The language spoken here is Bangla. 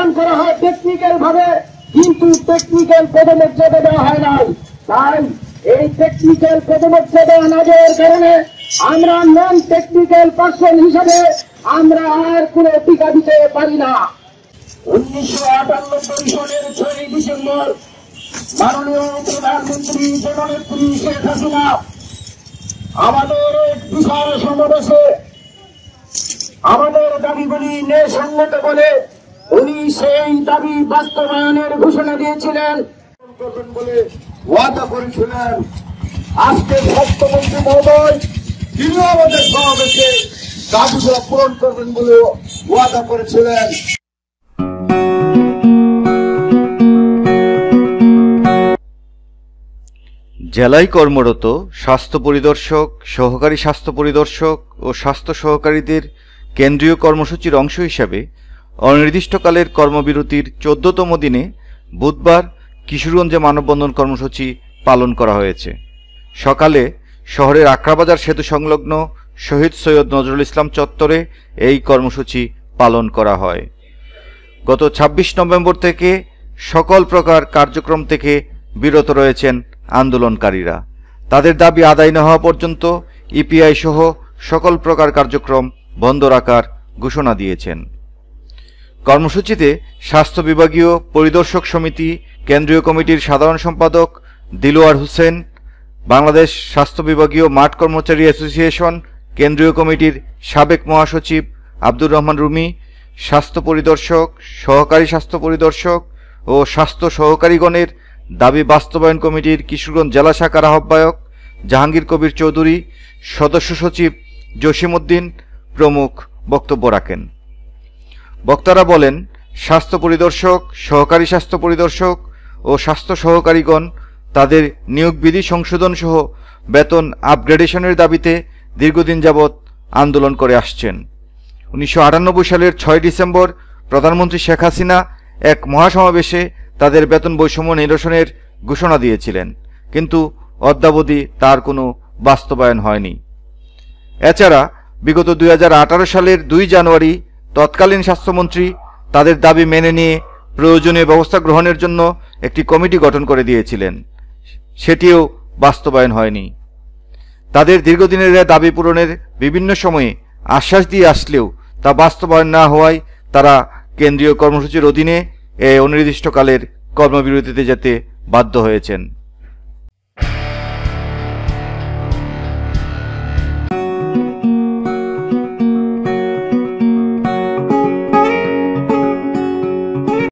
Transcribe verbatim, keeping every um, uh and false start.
বাস্তবায়ন করা হয় টেকনিক্যাল ভাবে, কিন্তু টেকনিক্যাল পদমর্যাদা দেওয়া হয় নাই। তাই এই টেকনিক্যাল পদমর্যাদা না দেওয়ার কারণে আমরা নন টেকনিক্যাল পার্সন হিসাবে আমরা আর কোনো টিকা দিতে পারি না। উনিশশো আটানব্বই সনের ছয়ই ডিসেম্বর মাননীয় প্রধানমন্ত্রী জননেত্রী শেখ হাসিনা আমাদের এক বিশাল সমাবেশে আমাদের দাবিগুলি ন্যায়সঙ্গত বলে উনি সেই দাবি বাস্তবায়নের ঘোষণা দিয়েছিলেন, করবেন বলে ওয়াদা করেছিলেন। আজকে স্বাস্থ্যমন্ত্রী মহোদয় তিনিও আমাদের সমাবেশে দাবিগুলো পূরণ করবেন বলে ওয়াদা করেছিলেন। জেলায় কর্মরত স্বাস্থ্য পরিদর্শক, সহকারী স্বাস্থ্য পরিদর্শক ও স্বাস্থ্য সহকারীদের কেন্দ্রীয় কর্মসূচির অংশ হিসাবে অনির্দিষ্টকালের কর্মবিরতির চোদ্দতম দিনে বুধবার কিশোরগঞ্জে মানববন্ধন কর্মসূচি পালন করা হয়েছে। সকালে শহরের আকরাবাজার সেতু সংলগ্ন শহীদ সৈয়দ নজরুল ইসলাম চত্বরে এই কর্মসূচি পালন করা হয়। গত ছাব্বিশ নভেম্বর থেকে সকল প্রকার কার্যক্রম থেকে বিরত রয়েছেন আন্দোলনকারীরা। তাদের দাবি আদায় না হওয়া পর্যন্ত ইপিআই সহ সকল প্রকার কার্যক্রম বন্ধ রাখার ঘোষণা দিয়েছেন। কর্মসূচিতে স্বাস্থ্য বিভাগীয় পরিদর্শক সমিতি কেন্দ্রীয় কমিটির সাধারণ সম্পাদক দিলওয়ার হোসেন, বাংলাদেশ স্বাস্থ্য বিভাগীয় মাঠ কর্মচারী অ্যাসোসিয়েশন কেন্দ্রীয় কমিটির সাবেক মহাসচিব আব্দুর রহমান রুমি, স্বাস্থ্য পরিদর্শক, সহকারী স্বাস্থ্য পরিদর্শক ও স্বাস্থ্য সহকারীগণের দাবি বাস্তবায়ন কমিটির কিশোরগঞ্জ জেলা শাখার আহ্বায়ক জাহাঙ্গীর কবির চৌধুরী, সদস্য সচিব জসিমউদ্দিন প্রমুখ বক্তব্য রাখেন। বক্তারা বলেন, স্বাস্থ্য পরিদর্শক, সহকারী স্বাস্থ্য পরিদর্শক ও স্বাস্থ্য সহকারীগণ তাদের নিয়োগ বিধি সংশোধন সহ বেতন আপগ্রেডেশনের দাবিতে দীর্ঘদিন যাবৎ আন্দোলন করে আসছেন। উনিশশো আটানব্বই সালের ছয় ডিসেম্বর প্রধানমন্ত্রী শেখ হাসিনা এক মহাসমাবেশে তাদের বেতন বৈষম্য নিরসনের ঘোষণা দিয়েছিলেন, কিন্তু অদ্যাবধি তার কোনো বাস্তবায়ন হয়নি। এছাড়া বিগত দুই হাজার আঠারো সালের দুই জানুয়ারি তৎকালীন স্বাস্থ্যমন্ত্রী তাদের দাবি মেনে নিয়ে প্রয়োজনীয় ব্যবস্থা গ্রহণের জন্য একটি কমিটি গঠন করে দিয়েছিলেন, সেটিও বাস্তবায়ন হয়নি। তাদের দীর্ঘদিনের দাবি পূরণের বিভিন্ন সময়ে আশ্বাস দিয়ে আসলেও তা বাস্তবায়ন না হওয়ায় তারা কেন্দ্রীয় কর্মসূচির অধীনে এই অনির্দিষ্টকালের কর্মবিরতিতে যেতে বাধ্য হয়েছেন।